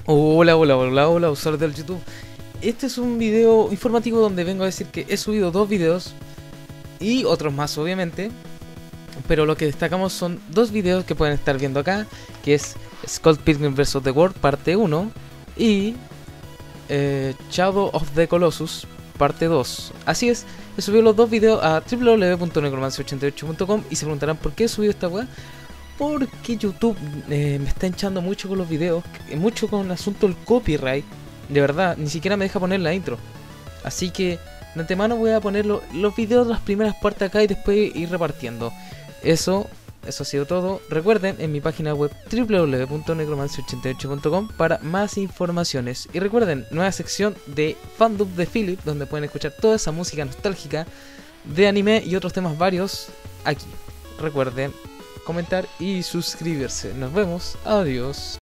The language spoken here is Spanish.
Hola, hola, hola, hola, usuarios del YouTube. Este es un video informativo donde vengo a decir que he subido dos videos y otros más, obviamente. Pero lo que destacamos son dos videos que pueden estar viendo acá, que es Scott Pilgrim vs. The World, parte uno, y Shadow of the Colossus, parte 2. Así es, he subido los dos videos a www.necromancy88.com y se preguntarán por qué he subido esta web. Porque YouTube me está hinchando mucho con los videos, mucho con el asunto del copyright. De verdad, ni siquiera me deja poner la intro. Así que de antemano voy a poner los videos de las primeras partes acá y después ir repartiendo. Eso ha sido todo. Recuerden en mi página web www.necromancy88.com para más informaciones. Y recuerden, nueva sección de Fandom de Philip, donde pueden escuchar toda esa música nostálgica de anime y otros temas varios aquí. Recuerden comentar y suscribirse. Nos vemos. Adiós.